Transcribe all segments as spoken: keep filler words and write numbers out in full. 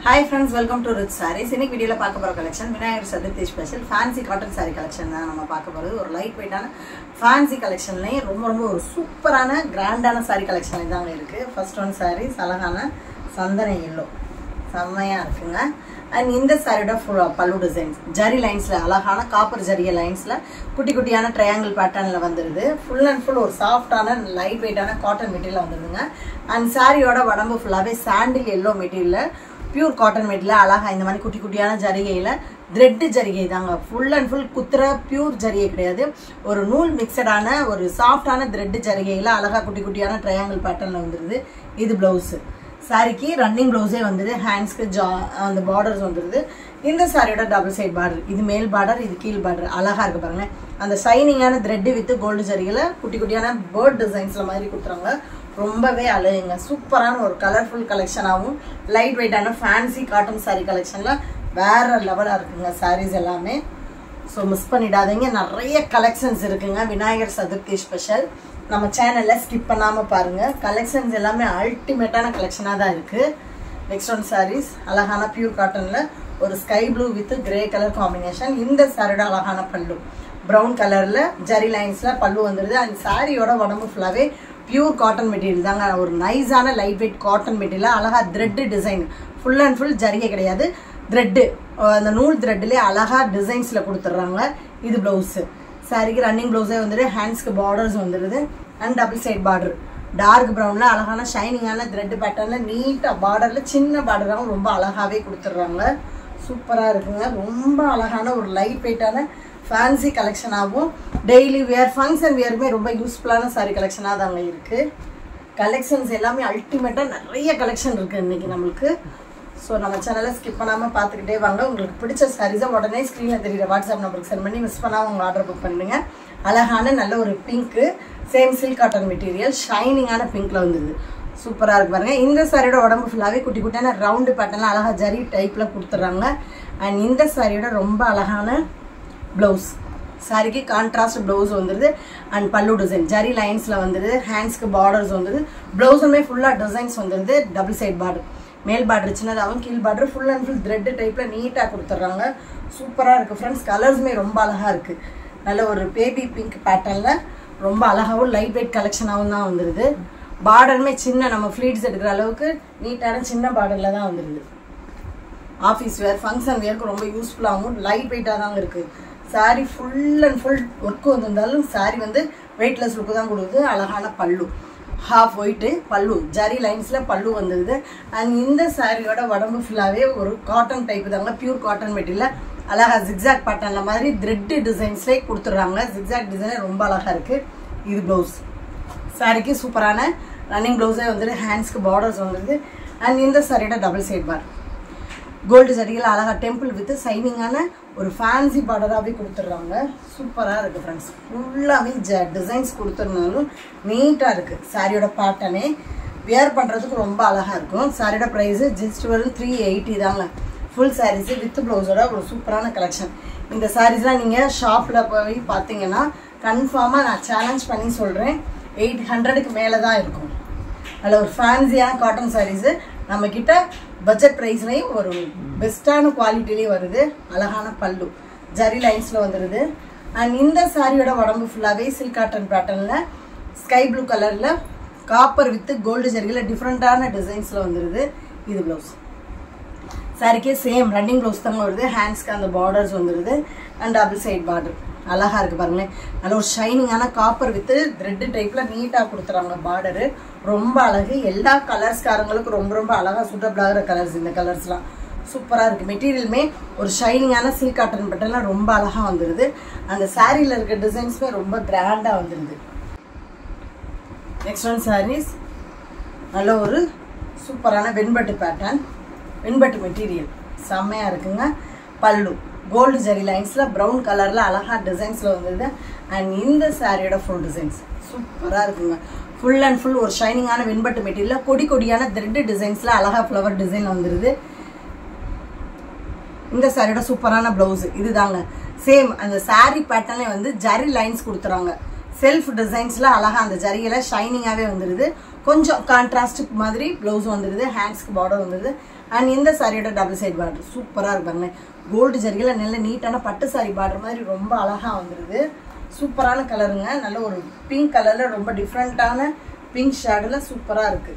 Hi friends, welcome to Rich Sarees. இன்னைக்கு வீடியோல பார்க்க போற collection Vinayagar Chaturthi special fancy cotton saree collection தான் நம்ம பார்க்க போறது. ஒரு லைட் வெயிட்டான ஃபேன்சி கலெக்ஷன்லயே ரொம்ப ரொம்ப ஒரு சூப்பரான கிராண்டான saree கலெக்ஷன் இதாங்க இருக்கு. ஃபர்ஸ்ட் ஒன் sarees அழகான சந்தன yellow. செம்மையா இருக்குங்க. அண்ட் இந்த சாரியோட பல்லு டிசைன்ஸ் ஜரி லைன்ஸ்ல அழகான காப்பர் ஜரிய லைன்ஸ்ல குட்டி குட்டியான ட்ரையாங்கிள் பேட்டர்ன்ல வந்துருது. ஃபுல் அண்ட் ஃபுல் ஒரு சாஃப்டான லைட் வெயிட்டான காட்டன் மெட்டீரியல் வந்துருதுங்க. அண்ட் சாரியோட உடம்பு ஃபுல்லாவே sandal yellow material pure cotton material அழகா இந்த மாதிரி குட்டி குட்டியான ஜரிகையில த்ரெட் ஜரிகை தாங்க. ஃபுல் அண்ட் ஃபுல் குத்துற பியூர் ஜரிகை கிடையாது, ஒரு நூல் மிக்சடான ஒரு சாஃப்டான த்ரெட் ஜரிகையில அழகா குட்டி குட்டியான ட்ரையாங்கிள் பேட்டர்ன்ல வந்துருது. இது பிளவுஸ். சாரிக்கு ரன்னிங் பிளவுஸே வந்துடுது. ஹேண்ட்ஸ்க்கு ஜா அந்த பார்டர்ஸ் வந்துடுது. இந்த சாரியோட டபுள் சைட் பார்டர், இது மேல் பார்டர், இது கீழ் பார்டர். அழகா இருக்கு பாருங்க. அந்த ஷைனிங்கான த்ரெட் வித் கோல்டு ஜரிகையில குட்டி குட்டியான பேர்ட் டிசைன்ஸ்ல மாதிரி கொடுத்துறாங்க. ரொம்பவே அழகுங்க. சூப்பரான ஒரு கலர்ஃபுல் கலெக்ஷனாகவும் லைட் வெயிட்டான ஃபேன்சி காட்டன் சாரீ கலெக்ஷன்ல வேற லெவலா இருக்குங்க சாரீஸ் எல்லாமே. ஸோ மிஸ் பண்ணிடாதீங்க. நிறைய கலெக்ஷன்ஸ் இருக்குங்க விநாயகர் சதுர்த்தி ஸ்பெஷல். நம்ம சேனல்ல ஸ்கிப் பண்ணாம பாருங்க. கலெக்ஷன்ஸ் எல்லாமே அல்டிமேட்டான கலெக்ஷனா தான் இருக்கு. நெக்ஸ்ட் ஒன் சாரீஸ் அழகான பியூர் காட்டன்ல ஒரு sky blue with grey colour combination. இந்த சாரியோட அழகான பல்லு ப்ரௌன் கலர்ல ஜரி லைன்ஸ்ல பல்லு வந்துருது. அந்த சாரியோட உடம்பு ஃபுல்லாவே பியூர் காட்டன் மெட்டீரியல் தாங்க. ஒரு நைஸான லைட் வெயிட் காட்டன் மெட்டீரியல். அழகா thread design, full and full ஜரிகை கிடையாது, த்ரெட்டு அந்த நூல் த்ரெட்லேயே அழகா டிசைன்ஸ்ல கொடுத்துட்றாங்க. இது பிளவுஸ். சாரிக்கு ரன்னிங் பிளவுஸே வந்துடுது. ஹேண்ட்ஸ்க்கு பார்டர்ஸ் வந்துடுது. And double side border dark ப்ரௌன்ல அழகான ஷைனிங்கான த்ரெட் பேட்டர்ன்ல நீட்டா பார்டர்ல சின்ன பார்டராகவும் ரொம்ப அழகாவே கொடுத்துட்றாங்க. சூப்பரா இருக்குங்க. ரொம்ப அழகான ஒரு லைட் வெயிட்டான ஃபேன்சி கலெக்ஷனாகவும் டெய்லி வியர் ஃபங்க்ஷன் வியருமே ரொம்ப யூஸ்ஃபுல்லான சாரி கலெக்ஷனாக தாங்க இருக்கு. கலெக்ஷன்ஸ் எல்லாமே அல்டிமேட்டா நிறைய கலெக்ஷன் இருக்கு இன்னைக்கு நம்மளுக்கு. ஸோ நம்ம சேனலை ஸ்கிப் பண்ணாமல் பார்த்துக்கிட்டே வாங்க. உங்களுக்கு பிடிச்ச சாரீஸை உடனே ஸ்க்ரீனில் தெரியுற வாட்ஸ்அப் நம்பருக்கு சென்ட் பண்ணி மிஸ் பண்ணாமல் உங்கள் ஆர்டர் புக் பண்ணுங்க. அழகான நல்ல ஒரு pink same silk cotton material ஷைனிங்கான பிங்க்ல வந்துடுது. சூப்பராக இருக்கு பாருங்க. இந்த சாரியோட உடம்பு ஃபுல்லாகவே குட்டி குட்டியான ரவுண்டு பேட்டர்ல அழகா ஜரி டைப்ல கொடுத்துட்றாங்க. அண்ட் இந்த சாரியோட ரொம்ப அழகான பிளவுஸ். சாரிக்கு கான்ட்ராஸ்ட் பிளவுஸ் வந்துடுது. அண்ட் பல்லு டிசைன் ஜரி லைன்ஸ்ல வந்துடுது. ஹேண்ட்ஸ்க்கு பார்டர்ஸ் வந்துடுது. பிளவுஸுமே ஃபுல்லாக டிசைன்ஸ் வந்துடுது. டபுள் சைட் பார்டர், மேல் பார்டர் சின்னதாகவும் கீழ் border full and full thread டைப்ல நீட்டாக கொடுத்துட்றாங்க. சூப்பராக இருக்கு ஃப்ரெண்ட்ஸ். கலர்ஸுமே ரொம்ப அழகா இருக்கு. நல்ல ஒரு பேபி பிங்க் பேட்டர்ன்ல ரொம்ப அழகாவும் லைட் வெயிட் கலெக்ஷனாகவும் தான் வந்துடுது. பார்டருமே சின்ன நம்ம ஃப்ளீட்ஸ் எடுக்கிற அளவுக்கு நீட்டான சின்ன பார்டர்ல தான் வந்துடுது. ஆஃபீஸ் வேர் ஃபங்க்ஷன் வேருக்கு ரொம்ப யூஸ்ஃபுல்லாகவும் லைட் வெயிட்டாக தாங்க இருக்கு. Sari full and full work வந்திருந்தாலும் சாரி வந்து வெயிட்லெஸ் லுக்கு தான் கொடுக்குது. அழகான பல்லு ஹாஃப் ஒயிட்டு பல்லு ஜரி லைன்ஸ்ல பல்லு வந்துடுது. அண்ட் இந்த சாரியோட உடம்பு ஃபுல்லாவே ஒரு காட்டன் டைப் தாங்க. பியூர் காட்டன் மெட்டீரியல் அழகா ஜிக்ஸாக் பேட்டர்ன்ல மாதிரி த்ரெட் டிசைன்ஸ்லேயே கொடுத்துட்றாங்க. ஜிக்ஸாக் டிசைன் ரொம்ப அழகா இருக்கு. இது பிளவுஸ். சாரிக்கு சூப்பரான ரன்னிங் பிளவுஸே வந்துடுது. ஹேண்ட்ஸ்க்கு பார்டர்ஸ் வந்துடுது. அண்ட் இந்த சாரியோட டபுள் சைட் பார் கோல்டு ஜரியில் அழகா டெம்பிள் வித் சைனிங்கான ஒரு ஃபேன்சி பார்டராகவே கொடுத்துட்றாங்க. சூப்பராக இருக்குது ஃப்ரெண்ட்ஸ். ஃபுல்லாகவே ஜ டிசைன்ஸ் கொடுத்துருந்தாலும் நீட்டாக இருக்குது. சாரியோட பேட்டர்னே வியர் பண்ணுறதுக்கு ரொம்ப அழகாக இருக்கும். சாரியோட ப்ரைஸு ஜஸ்ட் வெறும் த்ரீ எயிட்டி தாங்க. ஃபுல் சாரீஸு வித் ப்ளவுஸோட ஒரு சூப்பரான கலெக்ஷன். இந்த சாரீஸ்லாம் நீங்கள் ஷாப்பில் போய் பார்த்தீங்கன்னா கன்ஃபார்மாக நான் சேலஞ்ச் பண்ணி சொல்கிறேன், எயிட் ஹண்ட்ரடுக்கு மேலே தான் இருக்கும். அதில் ஒரு ஃபேன்சியான காட்டன் சாரீஸு நம்ம கிட்ட பட்ஜெட் ப்ரைஸ்லேயும் ஒரு பெஸ்ட்டான குவாலிட்டிலேயும் வருது. அழகான பல்லு ஜரி லைன்ஸில் வந்துடுது. அண்ட் இந்த சாரியோட உடம்பு ஃபுல்லாகவே சில்க் காட்டன் பேட்டர்னில் ஸ்கை ப்ளூ கலரில் காப்பர் வித் கோல்டு ஜரியில் டிஃப்ரெண்ட்டான டிசைன்ஸில் வந்துடுது. இது ப்ளவுஸ். சாரிக்கே சேம் ரன்னிங் ப்ளவுஸ் தாங்க வருது. ஹேண்ட்ஸ்க்கு அந்த பார்டர்ஸ் வந்துடுது. அண்ட் டபுள் சைட் பார்டர் அழகா இருக்கு பாருங்களேன். நல்ல ஒரு ஷைனிங்கான காப்பர் வித் த்ரெட் டைப்ல நீட்டா கொடுத்துறாங்க. பார்டரு ரொம்ப அழகு. எல்லா கலர்ஸ்காரங்களுக்கும் ரொம்ப ரொம்ப அழகா சூட்டபிள் ஆகிற கலர்ஸ் இந்த கலர்ஸ்லாம் சூப்பரா இருக்கு. மெட்டீரியலுமே ஒரு ஷைனிங்கான சில்க் காட்டன் பட்டன்லாம் ரொம்ப அழகா வந்துடுது. அந்த சாரியில இருக்க டிசைன்ஸ்மே ரொம்ப கிராண்டா வந்துடுது. நெக்ஸ்ட் ஒன் சாரீஸ் நல்ல ஒரு சூப்பரான வெண்பட்டு பேட்டர்ன், வெண்பட்டு மெட்டீரியல் செம்மையா இருக்குங்க. பல்லு கோல்டு ஜரி லைன்ஸ்ல ப்ரௌன் கலர்ல அழகா டிசைன்ஸ்ல வந்துடுது. அண்ட் இந்த சாரியோட ஃபுல் டிசைன்ஸ் சூப்பரா இருக்குங்க. ஃபுல் அண்ட் ஃபுல் ஒரு ஷைனிங்கான வெண்பட்டு மெட்டீரியல் கொடி கொடியான த்ரெட் டிசைன்ஸ்ல அழகா ஃப்ளவர் டிசைன் வந்துடுது. இந்த சாரியோட சூப்பரான பிளவுஸ் இதுதாங்க. சேம் அந்த சாரி பேட்டர்ன்ல வந்து ஜரி லைன்ஸ் கொடுத்துறாங்க. செல்ஃப் டிசைன்ஸ்ல அழகா அந்த ஜரியில ஷைனிங்காவே வந்துடுது. கொஞ்சம் கான்ட்ராஸ்ட் மாதிரி ப்ளவுஸ் வந்துடுது, ஹேண்ட்ஸ்க்கு பார்டர் வந்துடுது. அண்ட் இந்த சாரியோட டபுள் சைட் பார்டர் சூப்பராக இருப்பாங்க. கோல்டு ஜரிகையில் நல்ல நீட்டான பட்டு சாரி பார்டர் மாதிரி ரொம்ப அழகாக வந்துடுது. சூப்பரான கலருங்க. நல்ல ஒரு பிங்க் கலரில் ரொம்ப டிஃப்ரெண்ட்டான பிங்க் ஷேடில் சூப்பராக இருக்குது.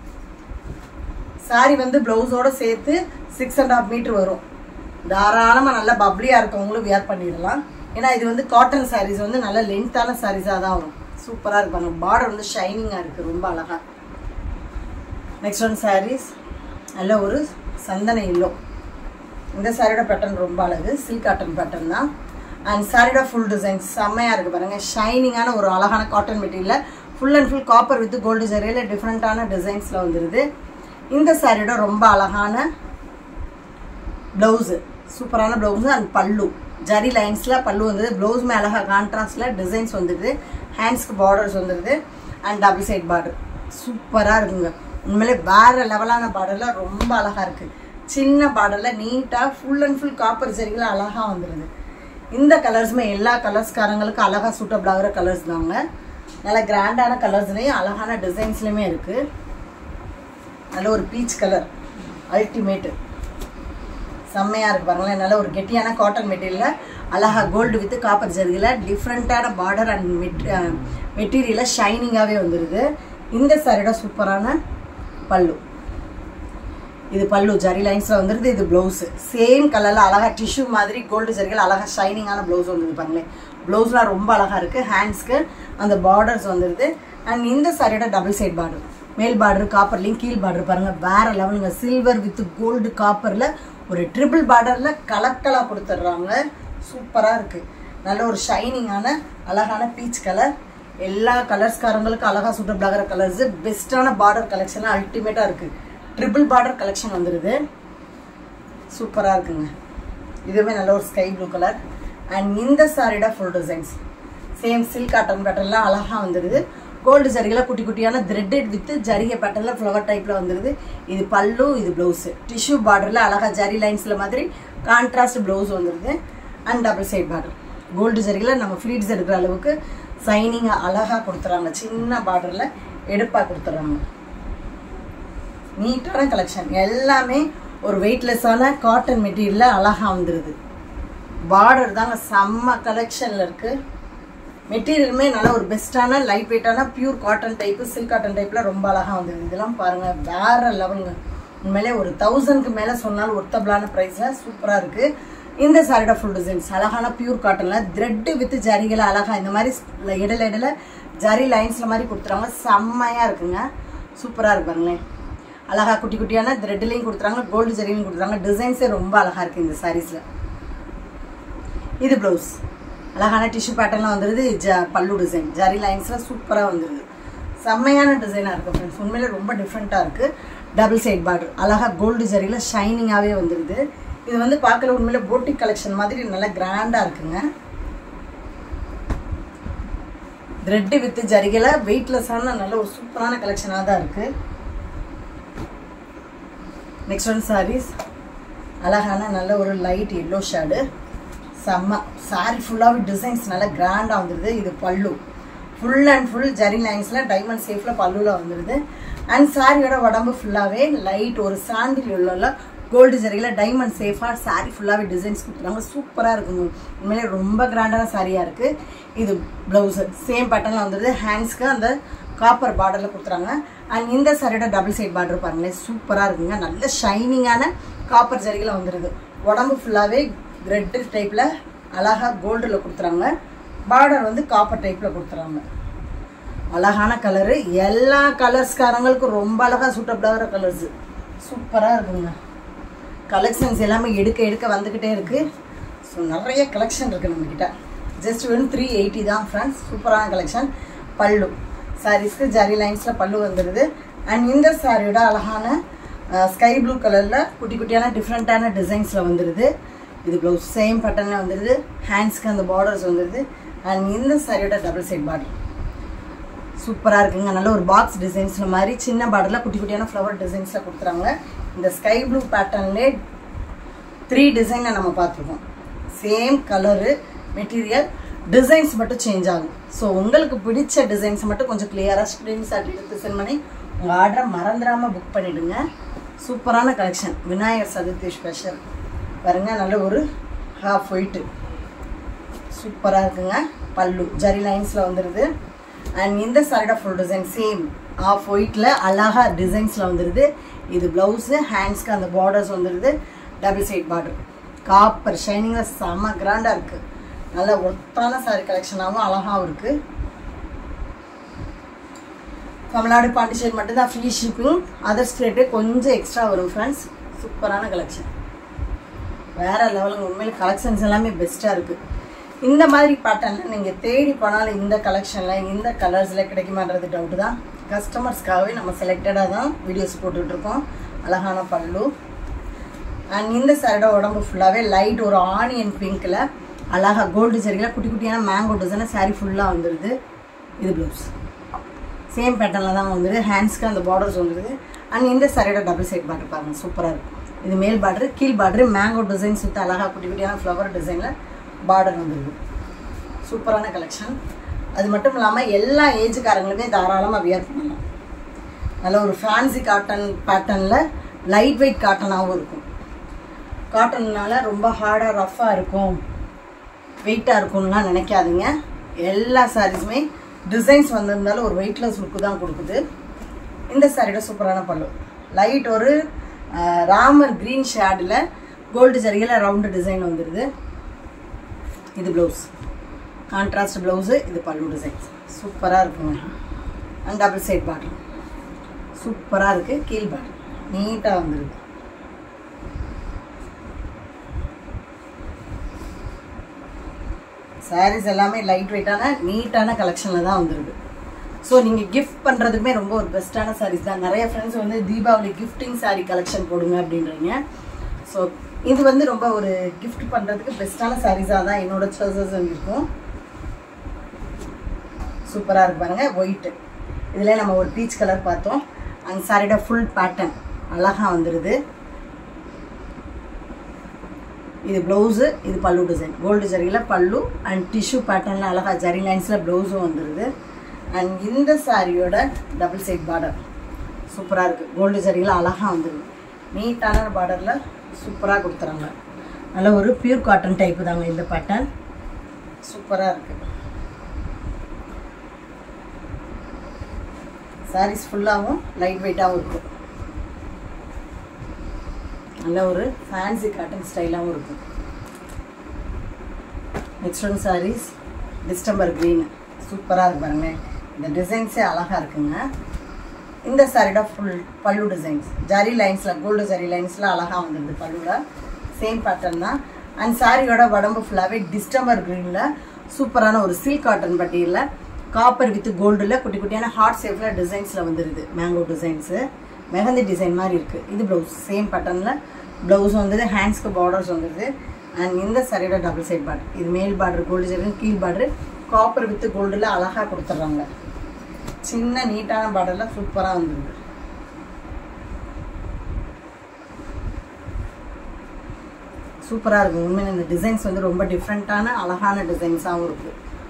சாரி வந்து ப்ளவுஸோடு சேர்த்து சிக்ஸ் அண்ட் ஹாஃப் மீட்டர் வரும். தாராளமாக நல்லா பப்ளியாக இருக்கவங்களும் வியர் பண்ணிடலாம். ஏன்னா இது வந்து காட்டன் சாரீஸ் வந்து நல்ல லென்த்தான சாரீஸாக தான் வரும். சூப்பராக இருப்பாங்க. பார்டர் வந்து ஷைனிங்காக இருக்குது, ரொம்ப அழகாக. நெக்ஸ்ட் ஒன் சாரீஸ் நல்ல ஒரு சந்தன எல்லோ. இந்த சாரியோட பேட்டர்ன் ரொம்ப அழகு, சில்க் காட்டன் பேட்டர்ன் தான். அண்ட் சாரியோட ஃபுல் டிசைன் செம்மையாக இருக்குது பாருங்கள். ஷைனிங்கான ஒரு அழகான cotton material, full and full copper with gold ஜரியில் டிஃப்ரெண்ட்டான டிசைன்ஸில் வந்துடுது. இந்த சாரியோட ரொம்ப அழகான ப்ளவுஸு, சூப்பரான ப்ளவுஸு அண்ட் பல்லு ஜரி லைன்ஸில் பல்லு வந்துடுது. ப்ளவுஸுமே அழகாக கான்ட்ராஸ்டில் டிசைன்ஸ் வந்துடுது. ஹேண்ட்ஸ்க்கு பார்டர்ஸ் வந்துடுது அண்ட் டபுள் சைட் பார்டர் சூப்பராக இருக்குங்க. உண்மையிலே வேறு லெவலான பார்டரில் ரொம்ப அழகாக இருக்குது. சின்ன பார்டரில் நீட்டாக ஃபுல் அண்ட் ஃபுல் காப்பர் ஜரியில் அழகாக வந்துடுது. இந்த கலர்ஸுமே எல்லா கலர்ஸ்காரங்களுக்கு அழகாக சூட்டபிள் ஆகிற கலர்ஸ் தாங்க. நல்ல கிராண்டான கலர்ஸ்லேயும் அழகான டிசைன்ஸ்லையுமே இருக்குது. நல்ல ஒரு பீச் கலர் அல்டிமேட்டு செம்மையாக இருக்குது பாருங்களேன். நல்ல ஒரு கெட்டியான காட்டன் மெட்டீரியலில் அழகாக கோல்டு வித் காப்பர் ஜரியில் டிஃப்ரெண்ட்டான பார்டர் அண்ட் மெட்டீரியலில் ஷைனிங்காகவே வந்துடுது. இந்த சாரியோட சூப்பரான பல்லு, இது பல்லு ஜரி லைன்ஸில் வந்துடுது. இது ப்ளவுஸு சேம் கலரில் அழகாக டிஷ்யூ மாதிரி கோல்டு ஜரிகள் அழகாக ஷைனிங்கான ப்ளவுஸ் வந்துடுது பாருங்களேன். ப்ளவுஸ்லாம் ரொம்ப அழகாக இருக்குது. ஹேண்ட்ஸ்க்கு அந்த பார்டர்ஸ் வந்துடுது. அண்ட் இந்த சாரியோட டபுள் சைட் பார்டர், மேல் பார்டர் காப்பர்லேயும் கீழ் பார்டர் பாருங்கள் வேறு லெவலுங்க. சில்வர் வித் கோல்டு காப்பரில் ஒரு ட்ரிபிள் பார்டரில் கலக்கலாக கொடுத்துட்றாங்க. சூப்பராக இருக்குது. நல்ல ஒரு ஷைனிங்கான அழகான பீச் கலர். எல்லா கலர்ஸ்காரங்களுக்கும் அழகாக சூட்டபிள் ஆகிற கலர்ஸு. பெஸ்ட்டான பார்டர் கலெக்ஷனாக அல்டிமேட்டாக இருக்குது. ட்ரிபிள் பார்டர் கலெக்ஷன் வந்துடுது. சூப்பராக இருக்குங்க. இதுவுமே நல்ல ஒரு ஸ்கை ப்ளூ கலர். அண்ட் இந்த சாரியோட full designs same silk cotton பேட்டர்லாம் அழகாக வந்துடுது. கோல்டு ஜரிகையில் குட்டி குட்டியான த்ரெட்டட் வித் ஜரிகை பேட்டர்னில் ஃப்ளவர் டைப்பில் வந்துடுது. இது பல்லு, இது ப்ளவுஸு. டிஷ்யூ பார்டரில் அழகாக ஜரி லைன்ஸில் மாதிரி கான்ட்ராஸ்ட் ப்ளவுஸ் வந்துடுது. And double side border gold ஜரிகையில் நம்ம ஃப்ளீட்ஸ் எடுக்கிற அளவுக்கு சைனிங்காக அழகாக கொடுத்துறாங்க. சின்ன பார்டரில் எடுப்பாக கொடுத்துட்றாங்க. நீட்டான கலெக்ஷன். எல்லாமே ஒரு வெயிட்லெஸ்ஸான காட்டன் மெட்டீரியலில் அழகாக வந்துடுது. பார்டர் தாங்க செம்ம கலெக்ஷனில் இருக்குது. மெட்டீரியலுமே நல்ல ஒரு பெஸ்ட்டான லைட் வெயிட்டான pure cotton type silk cotton டைப்பில் ரொம்ப அழகாக வந்துடுது. இதெல்லாம் பாருங்கள் வேறு லெவலுங்க. உண்மையிலே ஒரு தௌசண்ட்க்கு மேலே சொன்னாலும் ஒர்த்தபிளான ப்ரைஸில் சூப்பராக இருக்குது. இந்த சாரியோட ஃபுல் டிசைன்ஸ் அழகான பியூர் காட்டனில் த்ரெட்டு வித் ஜரிகளை அழகாக இந்த மாதிரி இடையில இடையில ஜரி லைன்ஸில் மாதிரி கொடுத்துறாங்க. செம்மையாக இருக்குங்க. சூப்பராக இருப்பாங்களே. அழகாக குட்டி குட்டியான த்ரெட்லையும் கொடுத்துறாங்க, கோல்டு ஜரிலையும் கொடுத்துறாங்க. டிசைன்ஸே ரொம்ப அழகாக இருக்குது இந்த சாரீஸில். இது ப்ளவுஸ் அழகான டிஷ்யூ பேட்டர்லாம் வந்துடுது. ஜ பல்லு டிசைன் ஜரி லைன்ஸில் சூப்பராக வந்துடுது. செம்மையான டிசைனாக இருக்குது ஃப்ரெண்ட்ஸ். உண்மையிலே ரொம்ப டிஃப்ரெண்ட்டாக இருக்குது. டபுள் சைட் பார்டர் அழகாக கோல்டு ஜரியில் ஷைனிங்காகவே வந்துடுது. இது வந்து பார்க்கல உண்மையிலே போட்டிக் கலெக்ஷன் மாதிரி நல்லா கிராண்டாக இருக்குங்க. த்ரெட்டு வித் ஜரிகையில் வெயிட்லெஸ்ஸான நல்ல ஒரு சூப்பரான கலெக்ஷனாக தான் இருக்குது. நெக்ஸ்ட் ஒன் சாரீஸ் அழகான நல்ல ஒரு லைட் எல்லோ ஷேடு. செம்ம சாரி ஃபுல்லாகவே டிசைன்ஸ் நல்லா கிராண்டாக வந்துடுது. இது pallu full and full zari லைன்ஸில் டைமண்ட் சேஃபில் பல்லுவில் வந்துடுது. அண்ட் சாரியோட உடம்பு ஃபுல்லாகவே லைட் ஒரு சாண்டில் உள்ள கோல்டு ஜரியில் டைமண்ட் சேஃபாக சாரி ஃபுல்லாகவே டிசைன்ஸ் கொடுத்துருவாங்க. சூப்பராக இருக்குங்க. உண்மையிலே ரொம்ப கிராண்டான சாரியாக இருக்குது. இது ப்ளவுஸு சேம் பேட்டர்னில் வந்துடுது. ஹேண்ட்ஸ்க்கு அந்த காப்பர் பார்டரில் கொடுத்துறாங்க. அண்ட் இந்த சாரியோட டபுள் சைட் பார்டர் பாருங்களேன் சூப்பராக இருக்குங்க. நல்ல ஷைனிங்கான காப்பர் ஜரியில் வந்துடுது. உடம்பு ஃபுல்லாகவே ரெட் டைப்பில் அழகாக கோல்டில் கொடுத்துறாங்க. பார்டர் வந்து காப்பர் டைப்பில் கொடுத்துறாங்க. அழகான கலரு. எல்லா கலர்ஸ்காரங்களுக்கும் ரொம்ப அழகாக சூட்டபிளாகிற கலர்ஸு. சூப்பராக இருக்குங்க. கலெக்ஷன்ஸ் எல்லாமே எடுக்க எடுக்க வந்துக்கிட்டே இருக்குது. ஸோ நிறைய கலெக்ஷன் இருக்குது நம்மக்கிட்ட. ஜஸ்ட் வெறும் த்ரீ எயிட்டி தான் ஃப்ரெண்ட்ஸ். சூப்பரான கலெக்ஷன். பல்லு சாரீஸ்க்கு ஜரி லைன்ஸில் பல்லு வந்துடுது. அண்ட் இந்த சாரியோட அழகான ஸ்கை ப்ளூ கலரில் குட்டி குட்டியான டிஃப்ரெண்ட்டான டிசைன்ஸில் வந்துடுது. இது ப்ளவுஸ் சேம் பேட்டர்னில் வந்துடுது. ஹேண்ட்ஸ்க்கு அந்த பார்டர்ஸ் வந்துடுது. அண்ட் இந்த சாரியோட டபுள் சைட் பார்டர் சூப்பராக இருக்குங்க. நல்ல ஒரு பாக்ஸ் டிசைன்ஸில் மாதிரி சின்ன பார்டரில் குட்டி குட்டியான ஃப்ளவர் டிசைன்ஸில் கொடுத்துறாங்க. இந்த ஸ்கை ப்ளூ பேட்டர்ன்லே த்ரீ டிசைனை நம்ம பார்த்துருக்கோம். சேம் கலரு மெட்டீரியல் டிசைன்ஸ் மட்டும் சேஞ்ச் ஆகும். ஸோ உங்களுக்கு பிடிச்ச டிசைன்ஸ் மட்டும் கொஞ்சம் கிளியராக ஸ்க்ரீன்ஷாட் எடுத்து சென்ட் பண்ணி உங்கள் ஆர்டரை மறந்துடாமல் புக் பண்ணிவிடுங்க. சூப்பரான கலெக்ஷன், விநாயகர் சதுர்த்தி ஸ்பெஷல். பாருங்கள், நல்ல ஒரு ஹாஃப் ஒயிட்டு சூப்பராக இருக்குங்க. பல்லு ஜரி லைன்ஸில் வந்துடுது. அண்ட் இந்த சாரியோட ஃபுல் டிசைன் சேம் ஆஃப் ஒயிட்டில் அழகாக டிசைன்ஸில் வந்துடுது. இது ப்ளவுஸு, ஹேண்ட்ஸ்க்கு அந்த பார்டர்ஸ் வந்துடுது. டபுள் சைட் பார்டர் காப்பர் ஷைனிங்கில் செம்ம கிராண்டாக இருக்குது. நல்ல ஒர்த்தான சாரி கலெக்ஷனாகவும் அழகாகவும் இருக்குது. தமிழ்நாடு பாண்டிச்சேரி மட்டும்தான் ஃப்ரீ ஷிப்பிங். அதர் ஸ்டேட்டு கொஞ்சம் எக்ஸ்ட்ரா வரும் ஃப்ரெண்ட்ஸ். சூப்பரான கலெக்ஷன், வேறு லெவலுங்க. உண்மையில் கலெக்ஷன்ஸ் எல்லாமே பெஸ்ட்டாக இருக்குது. இந்த மாதிரி பேட்டர்னில் நீங்கள் தேடி போனாலும் இந்த கலெக்ஷனில் இந்த கலர்ஸில் கிடைக்குமான்றது டவுட்டு தான். கஸ்டமர்ஸ்க்காகவே நம்ம செலக்டடாக தான் வீடியோஸ் போட்டுட்ருக்கோம். அழகான பல்லு. அண்ட் இந்த சாரியோட உடம்பு ஃபுல்லாகவே லைட் ஒரு ஆனியன் பிங்க்கில் அழகாக கோல்டு சரியில் குட்டி குட்டியான மேங்கோ டிசைனில் சாரீ ஃபுல்லாக வந்துடுது. இது ப்ளவுஸ் சேம் பேட்டர்னில் தான் வந்துடுது. ஹேண்ட்ஸ்க்கு அந்த பார்டர்ஸ் வந்துடுது. அண்ட் இந்த சாரியோட டபுள் சைட் பார்டர் பாருங்கள், சூப்பராக இருக்கும். இது மேல் பார்டரு, கீழ் பார்டரு, மேங்கோ டிசைன் சுற்றி அழகாக குட்டி குட்டியான ஃப்ளவர் டிசைனில் பார்டர் வந்துடுது. சூப்பரான கலெக்ஷன். அது மட்டும் இல்லாமல் எல்லா ஏஜுக்காரங்களுமே தாராளமாக வியர் பண்ணலாம். நல்ல ஒரு ஃபேன்சி காட்டன் பேட்டர்னில் லைட் வெயிட் காட்டனாகவும் இருக்கும். காட்டன்னால ரொம்ப ஹார்டாக ரஃப்பாக இருக்கும், வெயிட்டாக இருக்கும்லாம் நினைக்காதீங்க. எல்லா சாரீஸுமே டிசைன்ஸ் வந்திருந்தாலும் ஒரு வெயிட்லெஸ் லுக்கு தான் கொடுக்குது. இந்த சாரியோட சூப்பரான பல்லு லைட் ஒரு ராமர் க்ரீன் ஷேடில் கோல்டு சரியில் ரவுண்டு டிசைன் வந்துடுது. இது ப்ளவுஸ் கான்ட்ராஸ்ட் ப்ளவுஸு. இது பல்லு டிசைன்ஸ் சூப்பராக இருக்குங்க. அண்ட் டபுள் சைட் பார்டர் சூப்பராக இருக்குது. கீழ் பார்டர் நீட்டாக வந்துடுது. சாரீஸ் எல்லாமே லைட் வெயிட்டான நீட்டான கலெக்ஷனில் தான் வந்துடுது. ஸோ நீங்கள் கிஃப்ட் பண்ணுறதுக்குமே ரொம்ப ஒரு பெஸ்ட்டான சாரீஸ் தான். நிறைய ஃப்ரெண்ட்ஸ் வந்து தீபாவளி கிஃப்டிங் சாரீ கலெக்ஷன் போடுங்க அப்படின்றீங்க. ஸோ இது வந்து ரொம்ப ஒரு கிஃப்ட் பண்ணுறதுக்கு பெஸ்ட்டான சாரீஸாக தான் என்னோட சாய்ஸஸ் இருக்கும். சூப்பராக இருக்கு பாருங்கள். ஒயிட்டு இதில் நம்ம ஒரு பீச் கலர் பார்த்தோம். அந்த சாரியோட ஃபுல் பேட்டர்ன் அழகாக வந்துடுது. இது ப்ளவுஸு, இது பல்லு டிசைன் கோல்டு ஜரியில் பல்லு அண்ட் டிஷ்யூ பேட்டர்னில் அழகாக ஜரி லைன்ஸில் ப்ளவுஸும் வந்துடுது. அண்ட் இந்த சாரியோட டபுள் சைட் பார்டர் சூப்பராக இருக்குது. கோல்டு ஜரியில் அழகாக வந்துடுது. நீட்டான பார்டரில் சூப்பராக கொடுத்துறாங்க. நல்ல ஒரு பியூர் காட்டன் டைப்பு தாங்க இந்த பேட்டர்ன். சூப்பராக இருக்குது. சாரீஸ் ஃபுல்லாகவும் லைட் வெயிட்டாகவும் இருக்கும். நல்ல ஒரு ஃபேன்சி காட்டன் ஸ்டைலாகவும் இருக்கும். Next one saris distemper green சூப்பராக இருக்கு பாருங்களேன். இந்த டிசைன்ஸே அழகாக இருக்குங்க. இந்த சாரியோட ஃபுல் பல்லு டிசைன்ஸ் ஜரி லைன்ஸில் கோல்டு ஜரி லைன்ஸில் அழகாக வந்துடுது. பல்லுவில் சேம் பேட்டர்ன் தான். அண்ட் சாரியோட உடம்பு ஃபுல்லாகவே டிஸ்டம்பர் க்ரீனில் சூப்பரான ஒரு சில்க் காட்டன் பட்டியில் காப்பர் வித் கோல்டில் குட்டி குட்டியான ஹார்ட் ஷேப்பில் டிசைன்ஸில் வந்துடுது. மேங்கோ டிசைன்ஸு மெஹந்தி டிசைன் மாதிரி இருக்குது. இது ப்ளவுஸ் சேம் பேட்டர்னில் ப்ளவுஸ் வந்துடுது. ஹேண்ட்ஸ்க்கு பார்டர்ஸ் வந்துடுது. அண்ட் இந்த சாரியோட டபுள் சைட் பார்டர் இது மேல் பார்டர் கோல்டு ஜரி, கீழ் பார்டர் காப்பர் வித் கோல்டில் அழகாக கொடுத்துட்றாங்க. சின்ன நீட்டான பார்டரில் சூப்பராக வந்துடுது. சூப்பராக இருக்கும். உண்மையில் இந்த டிசைன்ஸ் வந்து ரொம்ப டிஃப்ரெண்ட்டான அழகான டிசைன்ஸாகவும் இருக்குது.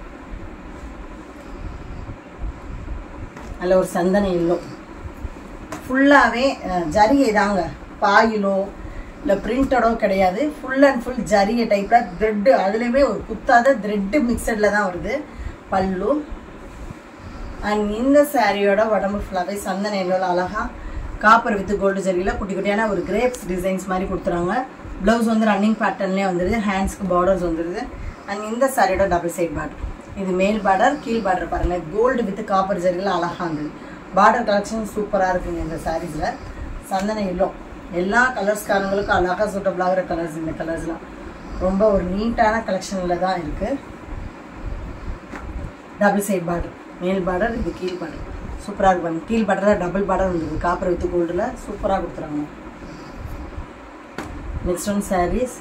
அதில் ஒரு சந்தன எல்லோ ஃபுல்லாகவே ஜரிகை தாங்க. பாயிலோ இல்லை பிரிண்டடோ கிடையாது. ஃபுல் அண்ட் ஃபுல் ஜரிகை டைப்பில் த்ரெட்டு, அதுலேயுமே ஒரு குத்தாத த்ரெட்டு மிக்சடில் தான் வருது பல்லு. அண்ட் இந்த சாரியோட உடம்பு ஃபுல்லாகவே சந்தன எல்லோவில் அழகாக காப்பர் வித் கோல்டு ஜரியில் குட்டி குட்டியான ஒரு கிரேப்ஸ் டிசைன்ஸ் மாதிரி கொடுத்துறாங்க. ப்ளவுஸ் வந்து ரன்னிங் பேட்டர்ன்லேயே வந்துடுது. ஹேண்ட்ஸ்க்கு பார்டர்ஸ் வந்துடுது. அண்ட் இந்த சாரியோட டபுள் சைட் பார்டர் இது மேல் பார்டர், கீழ் பார்டர் பாருங்கள் கோல்டு வித் காப்பர் ஜரியில் அழகாக இருந்தது. பார்டர் கலெக்ஷன் சூப்பராக இருக்குங்க இந்த சாரீஸில். சந்தன எல்லோ எல்லா கலர்ஸ்காரங்களுக்கும் அழகாக சூட்டபிள் ஆகிற கலர்ஸ். இந்த கலர்ஸ்லாம் ரொம்ப ஒரு நீட்டான கலெக்ஷனில் தான் இருக்குது. டபுள் சைட் பார்டர் மேல் பார்டர், இது கீழ் பார்டர் சூப்பராக இருப்பாங்க. கீழ் பார்டரில் டபுள் பார்டர் வந்துருக்கு. காப்பர் வித் கோல்டில் சூப்பராக கொடுத்துறாங்க. நெக்ஸ்ட் ஒன் சாரீஸ்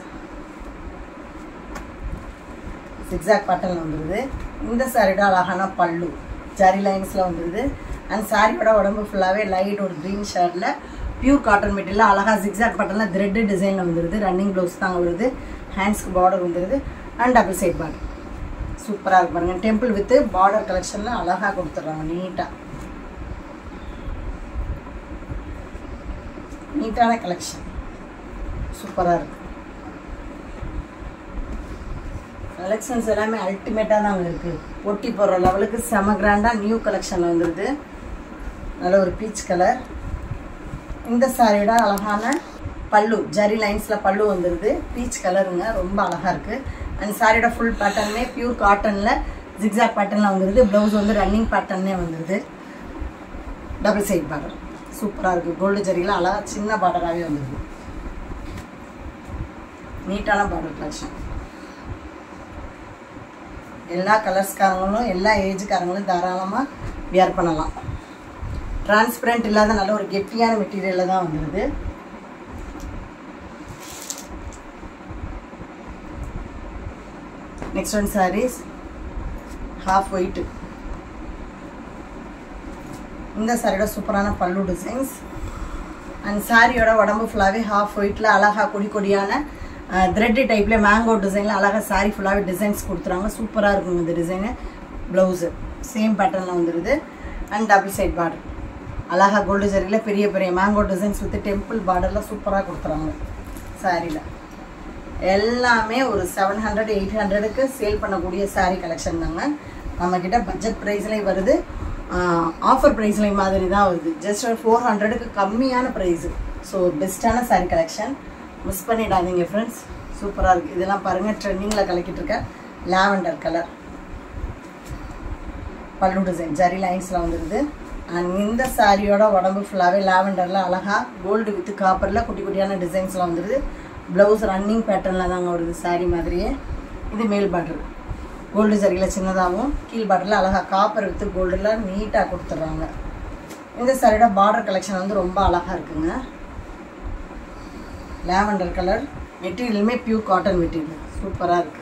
சிக்ஸாக் பேட்டர்னில் வந்துடுது. இந்த சாரியோட அழகான பல்லு ஜரி லைன்ஸில் வந்துடுது. அண்ட் சாரியோட உடம்பு ஃபுல்லாகவே லைட் ஒரு க்ரீன் ஷேர்டில் பியூர் காட்டன் மெட்டீரியல் அழகாக சிக்ஸாக் பேட்டர்னில் த்ரெட்டு டிசைனில் வந்துடுது. ரன்னிங் ப்ளவுஸ் தாங்க வருது. ஹேண்ட்ஸ்க்கு பார்டர் வந்துடுது. அண்ட் டபுள் சைட் பார்டர் சூப்பராக இருக்கு பாருங்கள். டெம்பிள் வித்து பார்டர் கலெக்ஷனில் அழகாக கொடுத்துட்றாங்க நீட்டாக. நீட்டான கலெக்ஷன் சூப்பராக இருக்குது. கலெக்ஷன்ஸ் எல்லாமே அல்டிமேட்டாக தான் இருக்குது. ஒட்டி போடுற லெவலுக்கு செம கிராண்டாக நியூ கலெக்ஷன் வந்துடுது. நல்ல ஒரு பீச் கலர். இந்த சாரியோட அழகான பல்லு ஜரி லைன்ஸில் பல்லு வந்துடுது. பீச் கலருங்க, ரொம்ப அழகாக இருக்குது. அண்ட் சாரியோட ஃபுல் பேட்டர்னே பியூர் காட்டனில் ஜிக்ஸாக் பேட்டர்னில் வந்துடுது. ப்ளவுஸ் வந்து ரன்னிங் பேட்டர்னே வந்துடுது. டபுள் சைட் பார்டர் சூப்பராக இருக்குது. கோல்டு ஜரியில் அழகாக சின்ன பார்டராகவே வந்துடுது. நீட்டான பார்டர் கலெக்ஷன். எல்லா கலர்ஸ்காரங்களும் எல்லா ஏஜுக்காரங்களும் தாராளமாக வியர் பண்ணலாம். டிரான்ஸ்பரண்ட் இல்லாத நல்ல ஒரு கெட்டியான மெட்டீரியலில் தான் வந்துடுது. Next one saris half white. இந்த சாரியோட சூப்பரான பல்லு டிசைன்ஸ். அண்ட் சாரியோட உடம்பு ஃபுல்லாகவே ஹாஃப் ஒயிட்டில் அழகாக கொடி கொடியான த்ரெட்டு டைப்பில் மேங்கோ டிசைனில் அழகாக சாரி ஃபுல்லாகவே டிசைன்ஸ் கொடுத்துறாங்க. சூப்பராக இருக்கும் இந்த டிசைனு. ப்ளவுஸு சேம் பேட்டர்னில் வந்துடுது. அண்ட் டபுள் சைட் பார்டர் அழகாக கோல்டு ஜரியில் பெரிய பெரிய மேங்கோ டிசைன்ஸ் வித் டெம்பிள் பார்டரில் சூப்பராக கொடுத்துறாங்க. சாரியில் எல்லாமே ஒரு செவன் ஹண்ட்ரட் எயிட் ஹண்ட்ரடுக்கு சேல் பண்ணக்கூடிய சாரீ கலெக்ஷன் தாங்க. நம்மக்கிட்ட பட்ஜெட் ப்ரைஸ்லேயும் வருது, ஆஃபர் ப்ரைஸ்லேயும் மாதிரி தான் வருது. ஜஸ்ட் ஒரு ஃபோர் ஹண்ட்ரடுக்கு கம்மியான ப்ரைஸு. ஸோ பெஸ்ட்டான சாரீ கலெக்ஷன் மிஸ் பண்ணிடாதீங்க ஃப்ரெண்ட்ஸ். சூப்பராக இருக்குது. இதெல்லாம் பாருங்கள், ட்ரெண்டிங்கில் கலக்கிட்டு இருக்க lavender colour pallu design zari லைன்ஸில் வந்துடுது. அண்ட் இந்த சாரியோட உடம்பு ஃபுல்லாகவே லாவெண்டரில் அழகாக கோல்டு வித்து காப்பரில் குட்டி குட்டியான டிசைன்ஸில் வந்துடுது. ப்ளவுஸ் ரன்னிங் பேட்டர்னில் தாங்க வருது சாரீ மாதிரியே. இது மேல் பார்டர் கோல்டு ஜரியில் சின்னதாகவும் கீழ் பார்டரில் அழகாக காப்பர் வித்து கோல்டில் நீட்டாக கொடுத்துட்றாங்க. இந்த சாரியோட பார்டர் கலெக்ஷன் வந்து ரொம்ப அழகாக இருக்குங்க. லாவெண்டர் கலர் மெட்டீரியலுமே பியூர் காட்டன் மெட்டீரியல் சூப்பராக இருக்குது.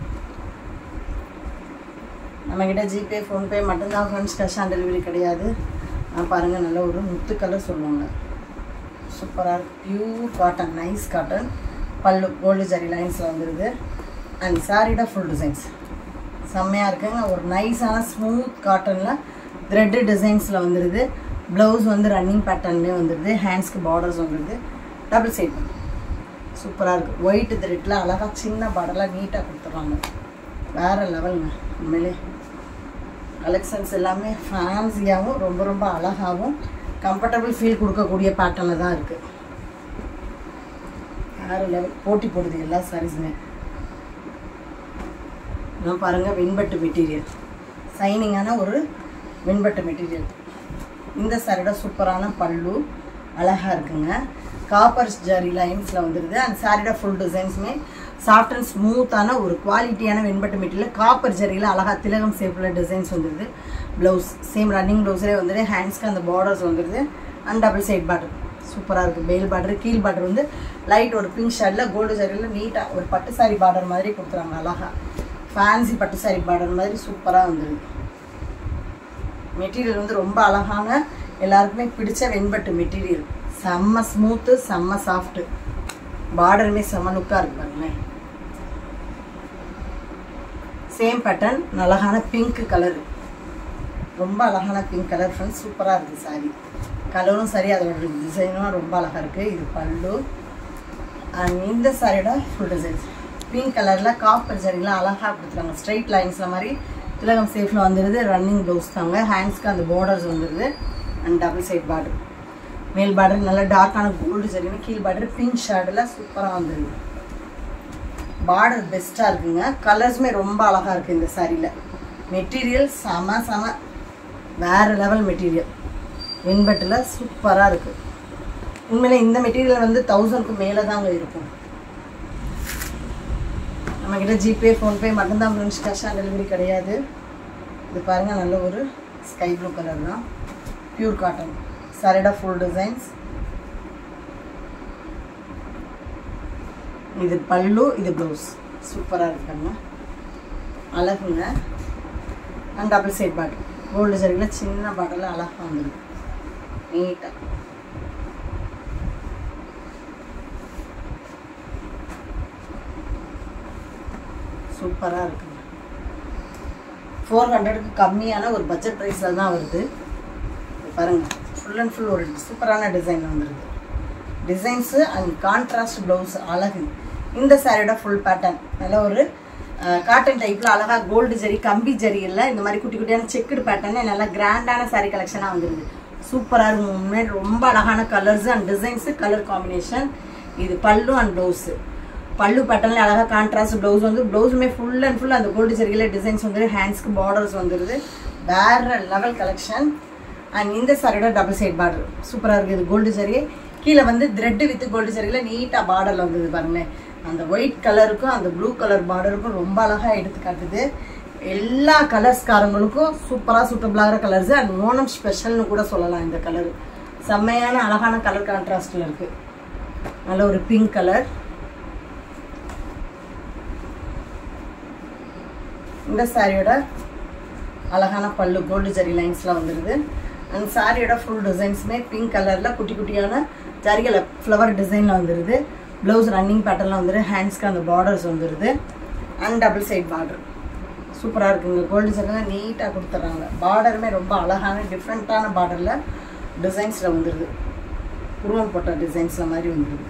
நம்மக்கிட்ட ஜிபே ஃபோன்பே மட்டும்தான் ஃப்ரெண்ட்ஸ், கேஷ் ஆன் டெலிவரி கிடையாது. நான் பாருங்கள் நல்ல ஒரு முத்து கலர் சொல்லுவாங்க. சூப்பராக இருக்குது. Pure cotton, nice cotton. Pallu gold zari லைன்ஸில் வந்துடுது. அண்ட் சாரியோட ஃபுல் டிசைன்ஸ் செம்மையாக இருக்குங்க. ஒரு நைஸான ஸ்மூத் காட்டனில் த்ரெட்டு டிசைன்ஸில் வந்துடுது. ப்ளவுஸ் வந்து ரன்னிங் பேட்டர்ன்லேயே வந்துடுது. ஹேண்ட்ஸ்க்கு பார்டர்ஸ் வந்துடுது. டபுள் சைட் சூப்பராக இருக்குது. ஒயிட் த்ரெட்டில் அழகாக சின்ன பார்டரில் நீட்டாக கொடுத்துட்றாங்க. வேறு லெவலுங்க. உண்மையிலே கலெக்ஷன்ஸ் எல்லாமே ஃபேன்சியாகவும் ரொம்ப ரொம்ப அழகாகவும் கம்ஃபர்டபுள் ஃபீல் கொடுக்கக்கூடிய பேட்டர்னில் தான் இருக்குது. வேறு லெவல் போட்டி போடுது எல்லா சாரீஸுமே. நான் பாருங்கள், வெண்பட்டு மெட்டீரியல், சைனிங்கான ஒரு வெண்பட்டு மெட்டீரியல். இந்த சாரியோட சூப்பரான பல்லு அழகாக இருக்குங்க. காப்பர் ஜரி லைன்ஸில் வந்துடுது. அண்ட் சாரியோட ஃபுல் டிசைன்ஸுமே சாஃப்ட் அண்ட் ஸ்மூத்தான ஒரு குவாலிட்டியான வெண்பட்டு மெட்டீரியல். காப்பர் ஜரியில் அழகாக திலகம் ஷேப்பில் டிசைன்ஸ் வந்துடுது. ப்ளவுஸ் சேம் ரன்னிங் ப்ளவுஸே வந்துடுது. ஹேண்ட்ஸ்க்கு அந்த பார்டர்ஸ் வந்துடுது. அண்ட் டபுள் சைட் பார்டர் சூப்பராக இருக்குது. பெயில் பார்டர், கீழ் பார்டர் வந்து லைட் ஒரு பிங்க் ஷேடில் கோல்டு ஜரியில் நீட்டாக ஒரு பட்டு சாரி பார்டர் மாதிரி கொடுத்துறாங்க. அழகாக ஃபேன்சி பட்டு சாரி பார்டர் மாதிரி சூப்பராக வந்துடுது. மெட்டீரியல் வந்து ரொம்ப அழகான, எல்லாருக்குமே பிடிச்ச வெண்பட்டு மெட்டீரியல். செம்ம ஸ்மூத்து, செம்ம சாஃப்ட்டு. பார்டருமே செம்ம லுக்காக இருக்கு பாருங்களேன். சேம் பேட்டர்ன், அழகான பிங்க் கலர், ரொம்ப அழகான பிங்க் கலர் ஃப்ரெண்ட்ஸ். சூப்பராக இருக்குது சாரி. கலரும் சரி, அதோட டிசைனும் ரொம்ப அழகாக இருக்குது. இது பல்லு. அண்ட் இந்த சாரியோட ஃபுல் டிசைன்ஸ் பிங்க் கலரில் காப்பர் ஜரியில் அழகாக கொடுத்துருவாங்க. ஸ்ட்ரைட் லைன்ஸில் மாதிரி திலகம் சேஃபில் வந்துடுது. ரன்னிங் ப்ளவுஸ் தாங்க. ஹேண்ட்ஸ்க்கு அந்த பார்டர்ஸ் வந்துடுது. அண்ட் டபுள் சைட் பார்டர், மேல் பார்டர் நல்லா டார்க்கான கோல்டு ஜரின்னு, கீழ் பார்டர் பிங்க் ஷேடில் சூப்பராக வந்துடுது. பார்டர் பெஸ்ட்டாக இருக்குங்க. கலர்ஸுமே ரொம்ப அழகாக இருக்குது இந்த சாரியில். மெட்டீரியல் செம செம வேறு லெவல் மெட்டீரியல். வெண்பட்டில் சூப்பராக இருக்குது. உண்மையிலே இந்த மெட்டீரியல் வந்து தௌசண்ட்க்கு மேலே தாங்க இருக்கும். நம்மக்கிட்ட ஜிபே ஃபோன்பே மட்டும்தான் ஃப்ரெண்ட்ஸ், கேஷ் ஆன் டெலிவரி கிடையாது. இது பாருங்கள், நல்ல ஒரு ஸ்கை ப்ளூ கலர் தான். Pure cotton. சாரியோட ஃபுல் டிசைன்ஸ். இது பல்லு, இது ப்ளவுஸ். சூப்பராக இருக்காங்க, அழகுங்க. அண்ட் டபுள் சைட் பாட்டில் கோல்டு சரியில் சின்ன பாட்டில் அழகாக வந்துருக்கு நீட்டாக. சூப்பராக இருக்குங்க. ஃபோர் ஹண்ட்ரடுக்கு கம்மியான ஒரு பட்ஜெட் ப்ரைஸில் தான் வருது. பாருங்கள், ஃபுல் அண்ட் ஃபுல் ஒரு சூப்பரான டிசைன் வந்துடுது. டிசைன்ஸு அண்ட் கான்ட்ராஸ்ட் ப்ளவுஸ் அழகு. இந்த சாரியோட ஃபுல் பேட்டர்ன் நல்ல ஒரு காட்டன் டைப்பில் அழகாக கோல்டு ஜரி கம்பி ஜரி இல்லை இந்த மாதிரி குட்டி குட்டியான செக்குடு பேட்டர்னு நல்லா கிராண்டான சாரீ கலெக்ஷனாக வந்துருது. சூப்பராக இருக்கும். உண்மையாக ரொம்ப அழகான colours and designs colour combination. இது பல்லு அண்ட் ப்ளவுஸு. பல்லு பேட்டர்னில் அழகாக கான்ட்ராஸ்ட் ப்ளவுஸ் வந்து ப்ளவுஸுமே ஃபுல் அண்ட் ஃபுல் அந்த கோல்டு ஜரியில் டிசைன்ஸ் வந்துடுது. ஹேண்ட்ஸ்க்கு பார்டர்ஸ் வந்துடுது. வேறு லெவல் கலெக்ஷன். அண்ட் இந்த சாரியோட டபுள் சைட் பார்டர் சூப்பராக இருக்குது. இது கோல்டு ஜரி கீழே வந்து த்ரெட்டு வித் கோல்டு ஜரியில் நீட்டாக பார்டரில் வந்தது பாருங்களேன். அந்த ஒயிட் கலருக்கும் அந்த ப்ளூ கலர் பார்டருக்கும் ரொம்ப அழகாக எடுத்து காட்டுது. எல்லா கலர்ஸ்காரங்களுக்கும் சூப்பராக சூட்டபிளாகிற கலர்ஸு அண்ட் ஓணம் ஸ்பெஷல்னு கூட சொல்லலாம். இந்த கலர் செம்மையான அழகான கலர் கான்ட்ராஸ்டில் இருக்குது. நல்ல ஒரு பிங்க் கலர். இந்த சாரியோட அழகான பல்லு கோல்டு ஜரி லைன்ஸில் வந்துடுது. அண்ட் சாரியோட ஃபுல் டிசைன்ஸுமே பிங்க் கலரில் குட்டி குட்டியான ஜரிகளை ஃப்ளவர் டிசைனில் வந்துடுது. ப்ளவுஸ் ரன்னிங் பேட்டர்னில் வந்துடுது. ஹேண்ட்ஸ்க்கு அந்த பார்டர்ஸ் வந்துடுது. அண்ட் டபுள் சைட் பார்டர் சூப்பராக இருக்குங்க. கோல்டு ஜரிலாம் நீட்டாக கொடுத்துட்றாங்க. பார்டருமே ரொம்ப அழகான டிஃப்ரெண்ட்டான பார்டரில் டிசைன்ஸில் வந்துடுது. உருவம் போட்ட டிசைன்ஸில் மாதிரி வந்துடுது.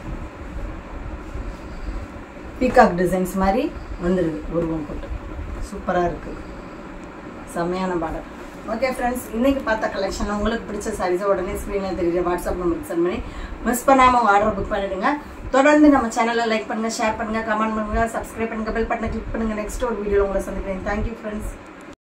பீகாக் டிசைன்ஸ் மாதிரி வந்துடுது உருவம் போட்டு. சூப்பராக இருக்குது. செம்மையான பார்டர். ஓகே ஃப்ரெண்ட்ஸ், இன்றைக்கி பார்த்த கலெக்ஷன் உங்களுக்கு பிடிச்ச சாரீஸை உடனே ஸ்க்ரீனில் தெரியுற வாட்ஸ்அப் நம்பருக்கு சென்ட் பண்ணி மிஸ் பண்ணாமல் ஆர்டர் புக் பண்ணிவிடுங்க. தொடர்ந்து நம்ம சேனலை லைக் பண்ணுங்கள், ஷேர் பண்ணுங்கள், கமெண்ட் பண்ணுங்கள், சப்ஸ்கிரைப் பண்ணுங்கள், பெல் பட்டனை கிளிக் பண்ணுங்கள். நெக்ஸ்ட் ஒரு வீடியோவில் உங்களை சந்திக்கிறேன். Thank you friends.